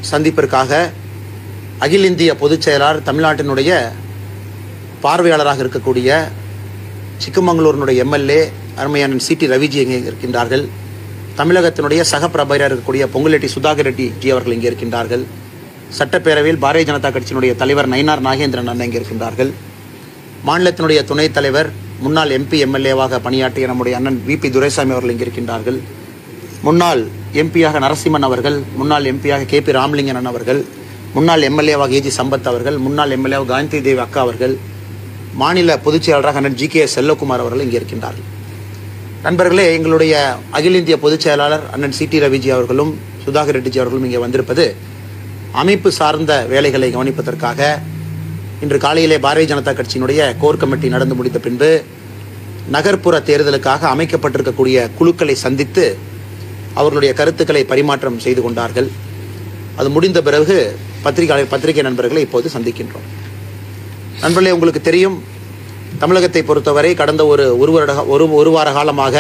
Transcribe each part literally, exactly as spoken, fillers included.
சந்திப்பிற்காக அகில இந்திய பொதுச் செயலாளர் தமிழ்நாட்டினுடைய பார்வையாளராக இருக்கக்கூடிய சிக்கமங்களூரினுடைய எம்எல்ஏ அருமையான சி டி ரவிஜி இங்கே இருக்கின்றார்கள். தமிழகத்தினுடைய சக பிரபையராக இருக்கக்கூடிய பொங்குலெட்டி சுதாகர் ரெட்டி ஜி அவர்கள் இங்கே இருக்கின்றார்கள். சட்டப்பேரவையில் பாரதிய ஜனதா கட்சியினுடைய தலைவர் நயினார் நாகேந்திரன் அண்ணன் இங்கே இருக்கின்றார்கள். மாநிலத்தினுடைய துணைத் தலைவர் முன்னாள் எம்பி எம்எல்ஏவாக பணியாற்றிய நம்முடைய அண்ணன் வி பி துரைசாமி அவர்கள் இங்கே இருக்கின்றார்கள். முன்னாள் எம்பியாக நரசிம்மன் அவர்கள், முன்னாள் எம்பியாக கே பி ராமலிங்கன் அவர்கள், முன்னாள் எம்எல்ஏவாக ஏஜி சம்பத் அவர்கள், முன்னாள் எம்எல்ஏவாக காந்தி தேவி அக்கா அவர்கள், மாநில பொதுச் செயலாளராக அண்ணன் ஜி கே செல்லகுமார் அவர்கள் இங்கே இருக்கின்றார்கள். நண்பர்களே, எங்களுடைய அகில இந்திய பொதுச் செயலாளர் அண்ணன் சி டி ரவிஜி அவர்களும் சுதாகர் ரெட்டிஜி அவர்களும் இங்கே வந்திருப்பது அமைப்பு சார்ந்த வேலைகளை கவனிப்பதற்காக. இன்று காலையிலே பாரதிய ஜனதா கட்சியினுடைய கோர் கமிட்டி நடந்து முடித்த பின்பு நகர்ப்புற தேர்தலுக்காக அமைக்கப்பட்டிருக்கக்கூடிய குழுக்களை சந்தித்து அவர்களுடைய கருத்துக்களை பரிமாற்றம் செய்து கொண்டார்கள். அது முடிந்த பிறகு பத்திரிகை பத்திரிகை நண்பர்களை இப்போது சந்திக்கின்றோம். நண்பர்களே, உங்களுக்கு தெரியும், தமிழகத்தை பொறுத்தவரை கடந்த ஒரு ஒரு வருட ஒரு ஒரு வார காலமாக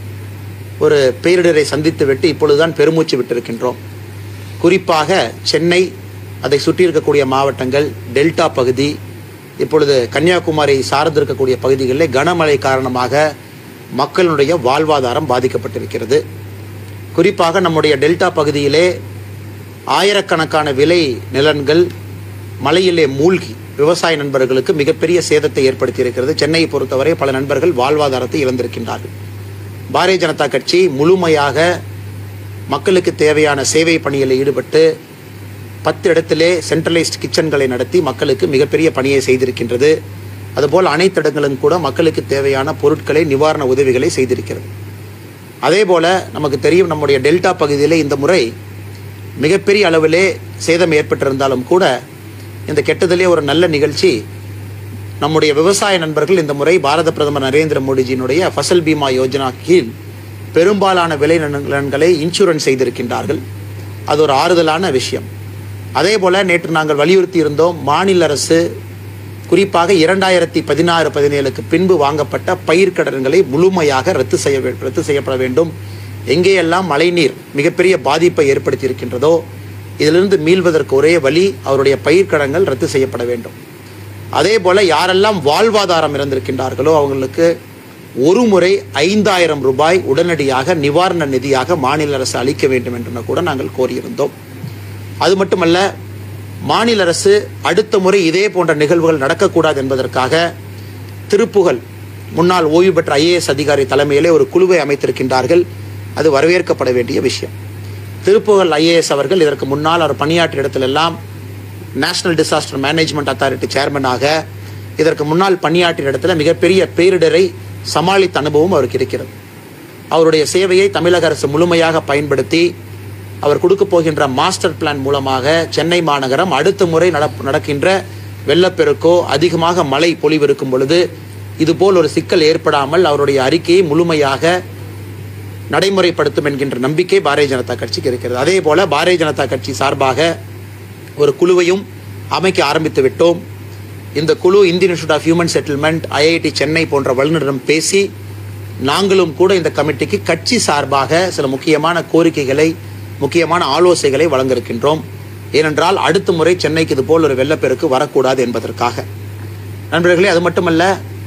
ஒரு பேரிடரை சந்தித்து விட்டு இப்பொழுதுதான் பெருமூச்சு விட்டிருக்கின்றோம். குறிப்பாக சென்னை, அதை சுற்றி இருக்கக்கூடிய மாவட்டங்கள், டெல்டா பகுதி, இப்பொழுது கன்னியாகுமரி சார்ந்து இருக்கக்கூடிய பகுதிகளில் கனமழை காரணமாக மக்களுடைய வாழ்வாதாரம் பாதிக்கப்பட்டிருக்கிறது. குறிப்பாக நம்முடைய டெல்டா பகுதியிலே ஆயிரக்கணக்கான விளை நிலங்கள் மழையிலே மூழ்கி விவசாய நண்பர்களுக்கு மிகப்பெரிய சேதத்தை ஏற்படுத்தி இருக்கிறது. சென்னையை பொறுத்தவரை பல நண்பர்கள் வாழ்வாதாரத்தை இழந்திருக்கின்றார்கள். பாரதிய ஜனதா கட்சி முழுமையாக மக்களுக்கு தேவையான சேவை பணிகளில் ஈடுபட்டு பத்து இடத்திலே சென்ட்ரலைஸ்ட் கிச்சன்களை நடத்தி மக்களுக்கு மிகப்பெரிய பணியை செய்திருக்கின்றது. அதுபோல் அனைத்து இடங்களும் கூட மக்களுக்கு தேவையான பொருட்களை, நிவாரண உதவிகளை செய்திருக்கிறது. அதே போல நமக்கு தெரியும், நம்முடைய டெல்டா பகுதியிலே இந்த முறை மிகப்பெரிய அளவிலே சேதம் ஏற்பட்டிருந்தாலும் கூட இந்த கெட்டதிலே ஒரு நல்ல நிகழ்ச்சி, நம்முடைய விவசாய நண்பர்கள் இந்த முறை பாரத பிரதமர் நரேந்திர மோடிஜியினுடைய ஃபசல் பீமா யோஜனா கீழ் பெரும்பாலான விளை நிலங்களை இன்சூரன்ஸ் செய்திருக்கின்றார்கள். அது ஒரு ஆறுதலான விஷயம். அதே போல நேற்று நாங்கள் வலியுறுத்தி இருந்தோம், மாநில அரசு குறிப்பாக இரண்டாயிரத்தி பதினாறு பதினேழுக்கு பின்பு வாங்கப்பட்ட பயிர்க்கடன்களை முழுமையாக ரத்து செய்ய ரத்து செய்யப்பட வேண்டும். எங்கேயெல்லாம் மழைநீர் மிகப்பெரிய பாதிப்பை ஏற்படுத்தி இருக்கின்றதோ இதிலிருந்து மீள்வதற்கு ஒரே வழி அவருடைய பயிர்க்கடன்கள் ரத்து செய்யப்பட வேண்டும். அதே போல யாரெல்லாம் வாழ்வாதாரம் இழந்திருக்கின்றார்களோ அவங்களுக்கு ஒரு முறை ஐந்தாயிரம் ரூபாய் உடனடியாக நிவாரண நிதியாக மாநில அரசு அளிக்க வேண்டும் என்று கூட நாங்கள் கோரியிருந்தோம். அது மட்டுமல்ல, மாநில அரசு அடுத்த முறை இதே போன்ற நிகழ்வுகள் நடக்கக்கூடாது என்பதற்காக திருப்புகழ் முன்னாள் ஓய்வு பெற்ற ஐஏஎஸ் அதிகாரி தலைமையிலே ஒரு குழுவை அமைத்திருக்கின்றார்கள். அது வரவேற்கப்பட வேண்டிய விஷயம். திருப்புகழ் ஐஏஎஸ் அவர்கள் இதற்கு முன்னால் அவர் பணியாற்றிய இடத்திலெல்லாம் நேஷனல் டிசாஸ்டர் மேனேஜ்மெண்ட் அத்தாரிட்டி சேர்மனாக இதற்கு முன்னால் பணியாற்றிய இடத்துல மிகப்பெரிய பேரிடரை சமாளித்த அனுபவம் அவருக்கு இருக்கிறது. அவருடைய சேவையை தமிழக அரசு முழுமையாக பயன்படுத்தி அவர் கொடுக்க போகின்ற மாஸ்டர் பிளான் மூலமாக சென்னை மாநகரம் அடுத்த முறை நடக்கின்ற வெள்ளப்பெருக்கோ அதிகமாக மழை பொழிவு இருக்கும் பொழுது இதுபோல் ஒரு சிக்கல் ஏற்படாமல் அவருடைய அறிக்கையை முழுமையாக நடைமுறைப்படுத்தும் என்கின்ற நம்பிக்கை பாரதிய ஜனதா கட்சிக்கு இருக்கிறது. அதே போல பாரதிய ஜனதா கட்சி சார்பாக ஒரு குழுவையும் அமைக்க ஆரம்பித்து விட்டோம். இந்த குழு Indian institute of human settlement, IIT Chennai போன்ற வல்லுநரிடம் பேசி நாங்களும் கூட இந்த கமிட்டிக்கு கட்சி சார்பாக சில முக்கியமான கோரிக்கைகளை, முக்கியமான ஆலோசனைகளை வழங்க இருக்கின்றோம். ஏனென்றால் அடுத்த முறை சென்னைக்கு இது போல் ஒரு வெள்ளப்பெருக்கு வரக்கூடாது என்பதற்காக. நண்பர்களே, அது மட்டுமல்ல,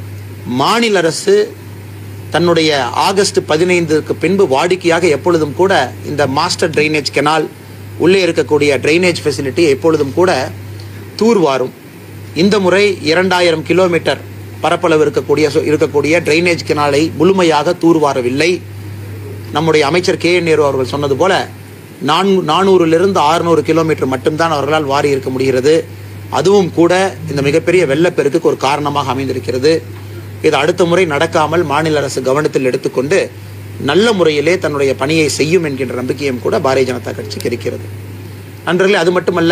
மாநில அரசு தன்னுடைய ஆகஸ்ட் பதினைந்துக்கு பின்பு வாடிக்கையாக எப்பொழுதும் கூட இந்த மாஸ்டர் டிரைனேஜ் கெனால் உள்ளே இருக்கக்கூடிய டிரைனேஜ் ஃபெசிலிட்டி எப்பொழுதும் கூட தூர்வாரும். இந்த முறை இரண்டாயிரம் கிலோமீட்டர் பரப்பளவு இருக்கக்கூடிய இருக்கக்கூடிய டிரைனேஜ் கெனாலை முழுமையாக தூர்வாரவில்லை. நம்முடைய அமைச்சர் கே என் நேரு அவர்கள் சொன்னது போல நான் நானூறிலிருந்து ஆறுநூறு கிலோமீட்டர் மட்டும்தான் அவர்களால் வாரி இருக்க முடிகிறது. அதுவும் கூட இந்த மிகப்பெரிய வெள்ளப்பெருக்குக்கு ஒரு காரணமாக அமைந்திருக்கிறது. இது அடுத்த முறை நடக்காமல் மாநில அரசு கவனத்தில் எடுத்துக்கொண்டு நல்ல முறையிலே தன்னுடைய பணியை செய்யும் என்கின்ற நம்பிக்கையும் கூட பாரதிய ஜனதா கட்சிக்கு இருக்கிறது. நண்பர்களே, அது மட்டுமல்ல,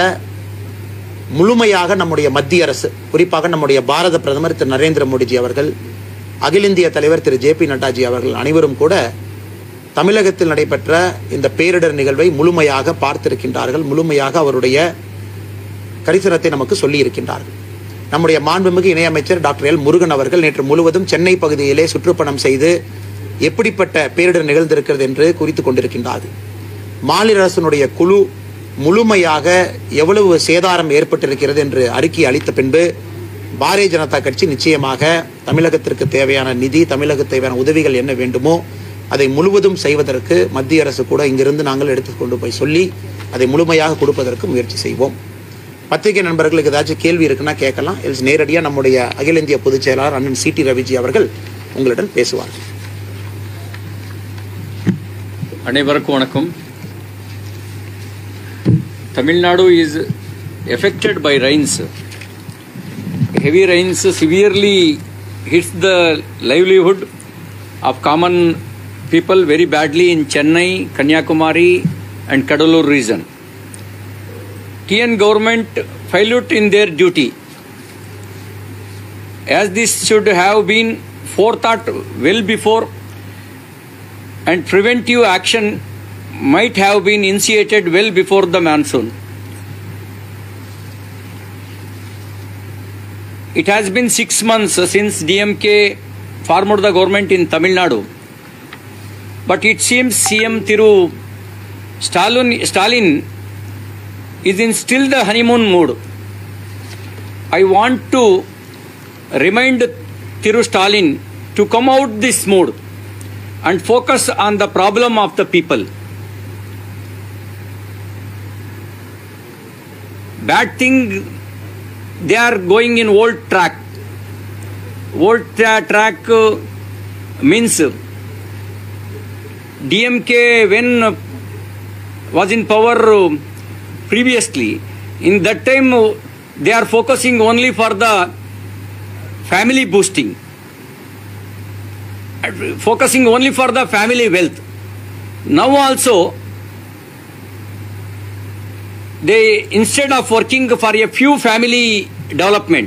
முழுமையாக நம்முடைய மத்திய அரசு, குறிப்பாக நம்முடைய பாரத பிரதமர் திரு நரேந்திர மோடிஜி அவர்கள், அகில இந்திய தலைவர் திரு ஜே பி நட்டாஜி அவர்கள் அனைவரும் கூட தமிழகத்தில் நடைபெற்ற இந்த பேரிடர் நிகழ்வை முழுமையாக பார்த்திருக்கின்றார்கள். முழுமையாக அவருடைய கரிசனத்தை நமக்கு சொல்லி இருக்கின்றார்கள். நம்முடைய மாண்புமிகு இணையமைச்சர் டாக்டர் எல் முருகன் அவர்கள் நேற்று முழுவதும் சென்னை பகுதியிலே சுற்றுப்பயணம் செய்து எப்படிப்பட்ட பேரிடர் நிகழ்ந்திருக்கிறது என்று குறித்து கொண்டிருக்கின்றார்கள். மாநில அரசினுடைய குழு முழுமையாக எவ்வளவு சேதாரம் ஏற்பட்டிருக்கிறது என்று அறிக்கை அளித்த பின்பு பாரதிய ஜனதா கட்சி நிச்சயமாக தமிழகத்திற்கு தேவையான நிதி, தமிழகத்துக்கு தேவையான உதவிகள் என்ன வேண்டுமோ அதை முழுவதும் செய்வதற்கு மத்திய அரசு கூட இங்கிருந்து நாங்கள் எடுத்துக்கொண்டு போய் சொல்லி அதை முழுமையாக கொடுப்பதற்கு முயற்சி செய்வோம். பத்திரிகை நண்பர்களுக்கு ஏதாச்சும் கேள்வி இருக்குன்னா கேட்கலாம். நேரடியாக நம்முடைய அகில இந்திய பொதுச் செயலாளர் அண்ணன் சி டி ரவிஜி அவர்கள் உங்களுடன் பேசுவார்கள். அனைவருக்கும் வணக்கம். Tamil Nadu is affected by rains. Heavy rains severely hits the livelihood of common people very badly in Chennai, Kanyakumari and Kadalur region. T N government failed in their duty, as this should have been forethought well before, and preventive action might have been initiated well before the monsoon. It has been six months since D M K formed the government in Tamil Nadu, but it seems C M Thiru Stalin, Stalin is in still the honeymoon mood. I want to remind Thiru Stalin to come out this mood and focus on the problem of the people. Bad thing, they are going in old track. Old tra track uh, means uh, D M K when uh, was in power uh, previously, in that time uh, they are focusing only for the family boosting, focusing only for the family wealth. Now also, they, instead of working for a few family development,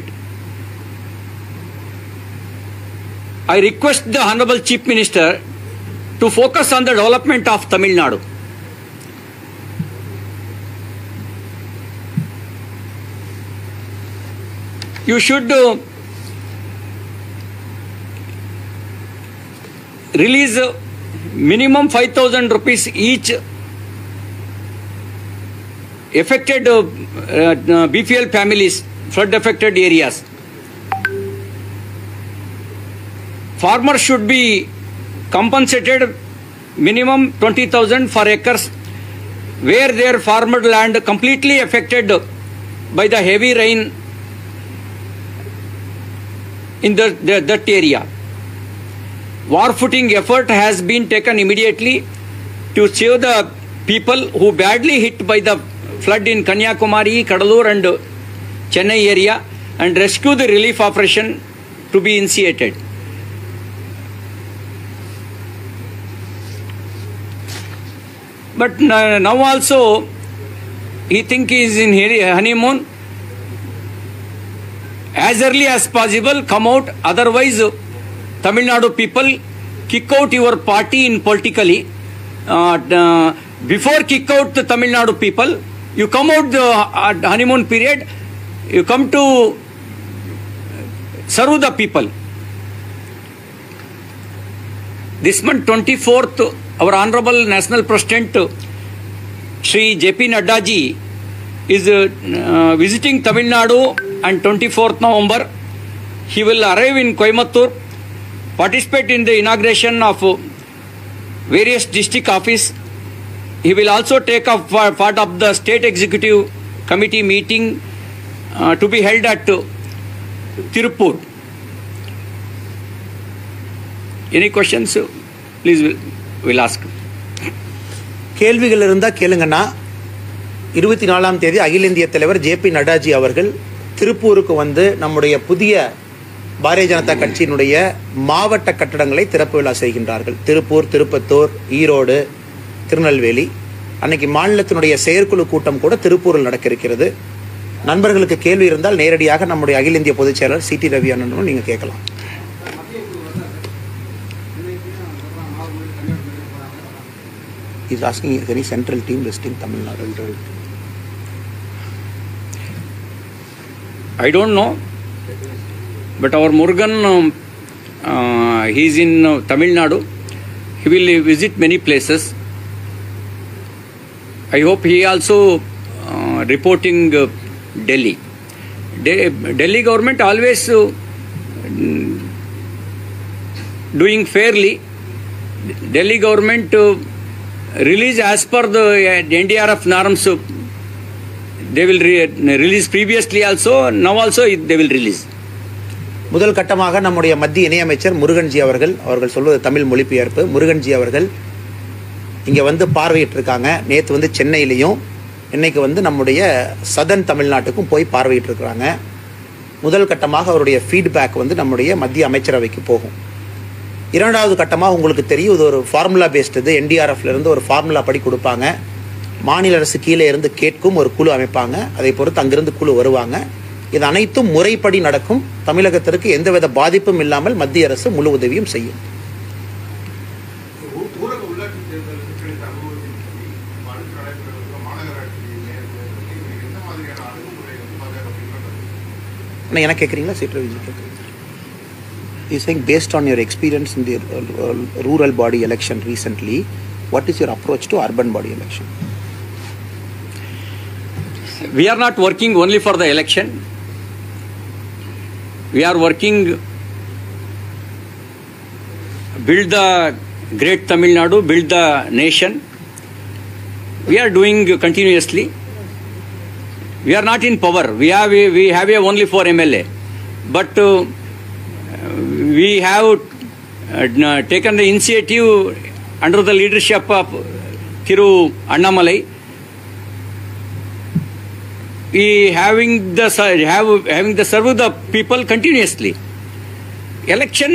I request the Honorable Chief Minister to focus on the development of Tamil Nadu. You should uh, release uh, minimum five thousand rupees each affected uh, uh, B P L families, flood affected areas. Farmers should be compensated minimum twenty thousand for acres where their farmer land completely affected by the heavy rain in the, the, that area. War footing effort has been taken immediately to save the people who badly hit by the flood in Kanyakumari, Kadalur and Chennai area, and rescue the relief operation to be initiated. But now also he think he is in honeymoon. As early as possible come out, otherwise Tamil Nadu people kick out your party in politically. Uh, uh, before kick out the Tamil Nadu people, you come out the uh, honeymoon period, you come to serve the people. This month twenty-fourth, our Honorable National President Shri J P Nadda ji is uh, uh, visiting Tamil Nadu, and twenty-fourth November he will arrive in Coimbatore, participate in the inauguration of uh, various district office. He will also take up part of the state executive committee meeting uh, to be held at uh, Tirupur. Any questions? Please, we'll, we'll ask. கேள்விகள் இருந்தா கேளுங்கண்ணா. இருபத்தி நாலாம் தேதி அகில இந்திய தலைவர் J P நட்டாஜி அவர்கள் திருப்பூருக்கு வந்து நம்முடைய புதிய பாரதிய ஜனதா கட்சியினுடைய மாவட்ட கட்டடங்களை திறப்பு விழா செய்கின்றார்கள். திருப்பூர், திருப்பத்தூர், ஈரோடு, திருநெல்வேலி. அன்னைக்கு மாநிலத்தினுடைய செயற்குழு கூட்டம் கூட திருப்பூரில் நடக்க இருக்கிறது. நண்பர்களுக்கு கேள்வி இருந்தால் நேரடியாக நம்முடைய அகில இந்திய பொதுச் செயலாளர் சி டி ரவி அண்ணனும் நீங்க கேட்கலாம். He's asking if any central team listing Tamil Nadu. I don't know, but our Murugan, um, uh, he is in uh, Tamil Nadu. He will visit many places. I hope he also uh, reporting uh, Delhi. De- Delhi government always uh, doing fairly. Delhi government uh, release as per the uh, N D R F norms. Uh, they will re- release previously also. Now also they will release. முதல் கட்டமாக நம்முடைய மத்திய இணையமைச்சர் முருகன்ஜி அவர்கள் அவர்கள் சொல்வது தமிழ் மொழிபெயர்ப்பு முருகன்ஜி அவர்கள் இங்கே வந்து பார்வையிட்டு இருக்காங்க. நேற்று வந்து சென்னையிலையும் இன்னைக்கு வந்து நம்முடைய சதன் தமிழ்நாட்டுக்கும் போய் பார்வையிட்டு இருக்கிறாங்க. முதல் கட்டமாக அவருடைய ஃபீட்பேக் வந்து நம்முடைய மத்திய அமைச்சரவைக்கு போகும். இரண்டாவது கட்டமாக உங்களுக்கு தெரியும் இது ஒரு ஃபார்முலா பேஸ்டு இது என்டிஆர்எஃப்ல இருந்து ஒரு ஃபார்முலா படி கொடுப்பாங்க. மாநில அரசு கீழே இருந்து கேட்கும் ஒரு குழு அமைப்பாங்க. அதை பொறுத்து அங்கிருந்து குழு வருவாங்க. இது அனைத்தும் முறைப்படி நடக்கும். தமிழகத்திற்கு எந்தவித பாதிப்பும் இல்லாமல் மத்திய அரசு முழு உதவியும் செய்யும். என்ன கேட்குறீங்களா சீட் ரவிஜி கேட்குறீங்க? He's saying based on your experience in the uh, rural body election recently, what is your approach to urban body election? We are not working only for the election. We are working build the great Tamil Nadu, build the nation. We are doing continuously. We are not in power. We have we, we have a only four M L A, but uh, we have uh, taken the initiative under the leadership of Thiru Annamalai. We having the have having the serve the people continuously. Election,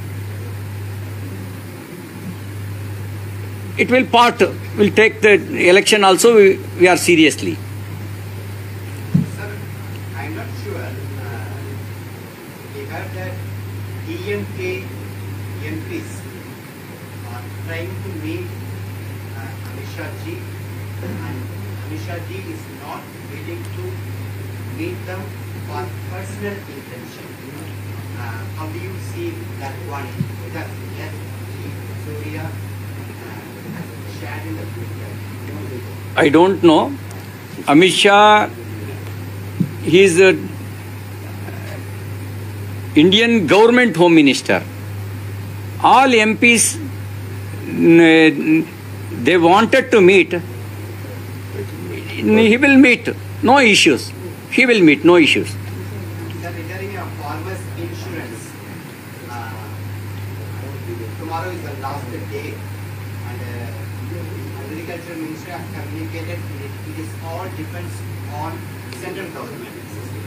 it will part will take the election also. We, we are seriously. Sir, I'm not sure. Uh, we heard that D M K M Ps are trying to meet uh, Amit Shah ji, and Amit Shah ji is not willing to meet them for personal intention. Uh, how do you see that one? Because yes, Surya uh, has shared in the future. I don't know. Amit Shah, he is a Indian government home minister. All M Ps, they wanted to meet. He will meet. No issues. He will meet. No issues. Sir, regarding your farmers insurance, uh, tomorrow is the last day, and uh, agriculture ministry has communicated it, it is all depends on central government.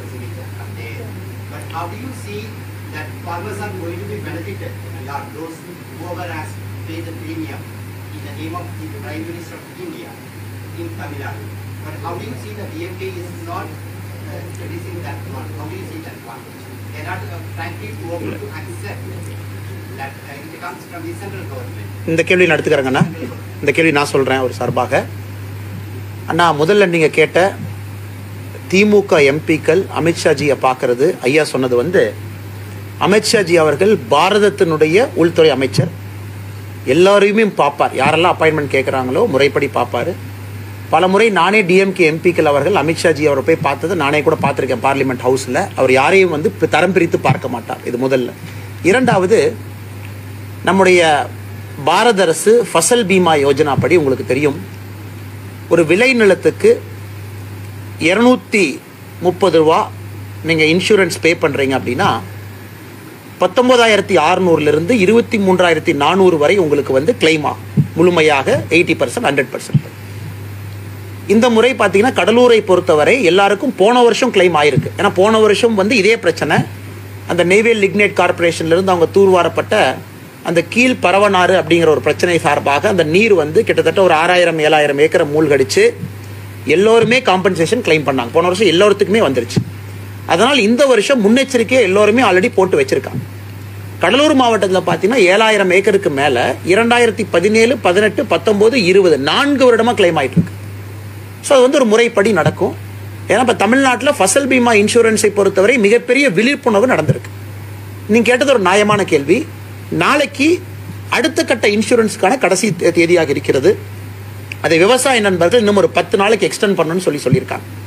But how do you see that farmers are going to be benefited, and are those whoever has paid the premium in the name of the Prime Minister of India in Tamil Nadu? But how do you see that D M K is not uh, producing that one? How do you see that one? They are not uh, frankly able to accept that uh, it comes from the central government. இந்த கேள்வி நடத்துக்கிறேங்கண்ணா. இந்த கேள்வி நான் சொல்கிறேன் ஒரு சார்பாக. அண்ணா முதல்ல நீங்கள் கேட்ட திமுக எம்பிக்கள் அமித்ஷாஜியை பார்க்கறது ஐயா சொன்னது வந்து அமித்ஷாஜி அவர்கள் பாரதத்தினுடைய உள்துறை அமைச்சர். எல்லாரையுமே பார்ப்பார். யாரெல்லாம் அப்பாயின்மெண்ட் கேட்குறாங்களோ முறைப்படி பார்ப்பார். பல முறை நானே டிஎம்கே எம்பிக்கள் அவர்கள் அமித்ஷாஜி அவரை போய் பார்த்தது நானே கூட பார்த்துருக்கேன் பார்லிமெண்ட் ஹவுஸில். அவர் யாரையும் வந்து தரம் பிரித்து பார்க்க மாட்டார். இது முதல்ல. இரண்டாவது, நம்முடைய பாரத அரசு ஃபசல் பீமா யோஜனா படி உங்களுக்கு தெரியும், ஒரு விளை நிலத்துக்கு இரநூத்தி முப்பது ரூபா நீங்கள் இன்சூரன்ஸ் பே பண்ணுறீங்க அப்படின்னா பத்தொன்பதாயிரத்தி அறுநூறுலேருந்து இருபத்தி மூன்றாயிரத்தி நானூறு வரை உங்களுக்கு வந்து கிளைமா முழுமையாக எயிட்டி பர்சன்ட் ஹண்ட்ரட் பர்சன்ட். இந்த முறை பார்த்தீங்கன்னா கடலூரை பொறுத்தவரை எல்லாருக்கும் போன வருஷம் கிளைம் ஆயிருக்கு. ஏன்னா போன வருஷம் வந்து இதே பிரச்சனை. அந்த நெய்வேல் லிக்னைட் கார்பரேஷன்லேருந்து அவங்க தூர்வாரப்பட்ட அந்த கீழ் பரவனாறு அப்படிங்கிற ஒரு பிரச்சனை சார்பாக அந்த நீர் வந்து கிட்டத்தட்ட ஒரு ஆறாயிரம் ஏழாயிரம் ஏக்கரை மூழ்கடிச்சு எல்லோருமே காம்பன்சேஷன் கிளைம் பண்ணாங்க. போன வருஷம் எல்லோருத்துக்குமே வந்துருச்சு. அதனால் இந்த வருஷம் முன்னெச்சரிக்கையை எல்லோருமே ஆல்ரெடி போட்டு வச்சிருக்காங்க. கடலூர் மாவட்டத்தில் பார்த்தீங்கன்னா ஏழாயிரம் ஏக்கருக்கு மேலே இரண்டாயிரத்தி பதினேழு பதினெட்டு பத்தொம்போது இருபது நான்கு வருடமாக கிளைம் ஆகிட்டு இருக்கு. ஸோ அது வந்து ஒரு முறைப்படி நடக்கும். ஏன்னா இப்போ தமிழ்நாட்டில் ஃபசல் பீமா இன்சூரன்ஸை பொறுத்தவரை மிகப்பெரிய விழிப்புணர்வு நடந்திருக்கு. நீங்கள் கேட்டது ஒரு நியாயமான கேள்வி. நாளைக்கு அடுத்த கட்ட இன்சூரன்ஸுக்கான கடைசி தேதியாக இருக்கிறது. அதை விவசாய நண்பர்கள் இன்னும் ஒரு பத்து நாளைக்கு எக்ஸ்டெண்ட் பண்ணணும்னு சொல்லி சொல்லியிருக்காங்க.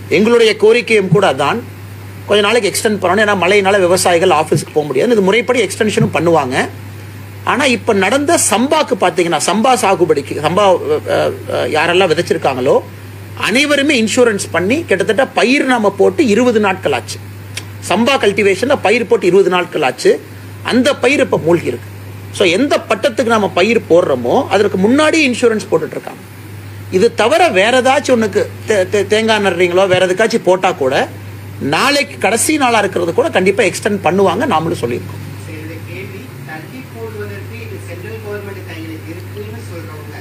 எங்களுடைய கோரிக்கையும் கூட அதான், கொஞ்ச நாளைக்கு எக்ஸ்டெண்ட் பண்ணணும். ஏன்னா மழையினால விவசாயிகள் ஆஃபீஸுக்கு போக முடியாது. இது முறைப்படி எக்ஸ்டென்ஷனும் பண்ணுவாங்க. ஆனால் இப்போ நடந்த சம்பாக்கு பார்த்தீங்கன்னா, சம்பா சாகுபடிக்கு சம்பா யாரெல்லாம் விதைச்சிருக்காங்களோ அனைவருமே இன்சூரன்ஸ் பண்ணி கிட்டத்தட்ட பயிர் நாம போட்டு இருபது நாட்கள் ஆச்சு. சம்பா கல்டிவேஷனில் பயிர் போட்டு இருபது நாட்கள் ஆச்சு. அந்த பயிர் இப்போ மூழ்கி இருக்கு. ஸோ எந்த பட்டத்துக்கு நம்ம பயிர் போடுறோமோ அதற்கு முன்னாடி இன்சூரன்ஸ் போட்டுட்டு இருக்காங்க. இது தவிர வேற ஏதாச்சும் ஒன்றுக்கு தேங்காய் நடுறீங்களோ வேற எதுக்காச்சும் போட்டால் கூட நாளைக்கு கடைசி நாளாக இருக்கிறது கூட கண்டிப்பாக எக்ஸ்டெண்ட் பண்ணுவாங்க. நாமளும் சொல்லியிருக்கோம். கேள்வி, தள்ளி போடுவதற்கு இது சென்ட்ரல் கவர்மெண்ட் கையில் இருக்குன்னு சொல்றவங்க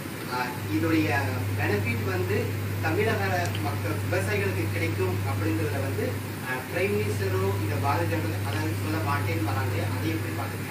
இதோடைய பெனிஃபிட் வந்து தமிழக மக்கள் விவசாயிகளுக்கு கிடைக்கும் அப்படிங்கிறத வந்து பிரைம் மினிஸ்டரோ இதை பாரதிய அதாவது சொல்ல மாட்டேன்னு வராங்க. அதை எப்படி பார்க்குறீங்க?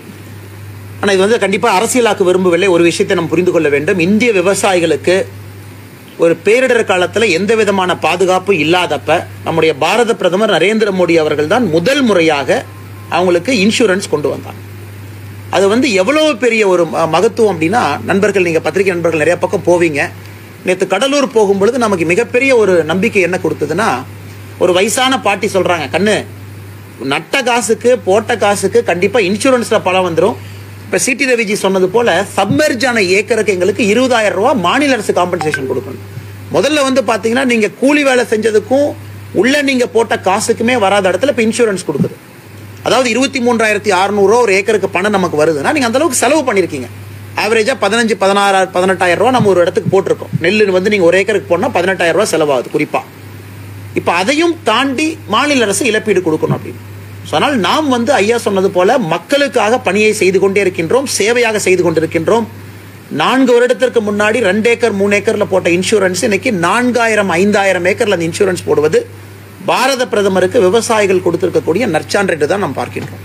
ஆனால் இது வந்து கண்டிப்பாக அரசியலாக்க விரும்பவில்லை. ஒரு விஷயத்தை நம்ம புரிந்து கொள்ள வேண்டும். இந்திய விவசாயிகளுக்கு ஒரு பேரிடர் காலத்தில் எந்த விதமான பாதுகாப்பும் இல்லாதப்ப நம்முடைய பாரத பிரதமர் நரேந்திர மோடி அவர்கள் தான் முதல் முறையாக அவங்களுக்கு இன்சூரன்ஸ் கொண்டு வந்தாங்க. அது வந்து எவ்வளோ பெரிய ஒரு மகத்துவம் அப்படின்னா, நண்பர்கள் நீங்கள் பத்திரிகை நண்பர்கள் நிறைய பக்கம் போவீங்க. நேற்று கடலூர் போகும்பொழுது நமக்கு மிகப்பெரிய ஒரு நம்பிக்கை என்ன கொடுத்ததுன்னா, ஒரு வயசான பாட்டி சொல்கிறாங்க, கண்ணு நட்ட காசுக்கு போட்ட காசுக்கு கண்டிப்பாக இன்சூரன்ஸில் பலம் வந்துடும். இப்போ சிடி ரவிஜி சொன்னது போல சப்மெர்ஜ் ஆன ஏக்கருக்கு எங்களுக்கு இருபதாயிரம் ரூபா மாநில அரசு காம்பன்சேஷன் கொடுக்கணும். முதல்ல வந்து பார்த்தீங்கன்னா நீங்கள் கூலி வேலை செஞ்சதுக்கும் உள்ள நீங்கள் போட்ட காசுக்குமே வராத இடத்துல இப்போ இன்சூரன்ஸ் கொடுக்குது. அதாவது இருபத்தி மூன்றாயிரத்தி அறுநூறுவா ஒரு ஏக்கருக்கு பணம் நமக்கு வருதுன்னா நீங்கள் அந்த அளவுக்கு செலவு பண்ணியிருக்கீங்க. ஆவரேஜாக பதினஞ்சு பதினாறு பதினெட்டாயிரம் ரூபா நம்ம ஒரு இடத்துக்கு போட்டிருக்கோம். நெல் வந்து நீங்கள் ஒரு ஏக்கருக்கு போனால் பதினெட்டாயிரம் ரூபா செலவாகுது குறிப்பாக. இப்போ அதையும் தாண்டி மாநில அரசு இழப்பீடு கொடுக்கணும் அப்படின்னு. ஸோ அதனால் நாம் வந்து ஐயா சொன்னது போல மக்களுக்காக பணியை செய்து கொண்டே இருக்கின்றோம், சேவையாக செய்து கொண்டிருக்கின்றோம். நான்கு வருடத்திற்கு முன்னாடி ரெண்டு ஏக்கர் மூணு ஏக்கர்ல போட்ட இன்சூரன்ஸ் இன்னைக்கு நான்காயிரம் ஐந்தாயிரம் ஏக்கர்ல அந்த இன்சூரன்ஸ் போடுவது பாரத பிரதமருக்கு விவசாயிகள் கொடுத்திருக்கக்கூடிய நற்சான்று தான் நாம் பார்க்கின்றோம்.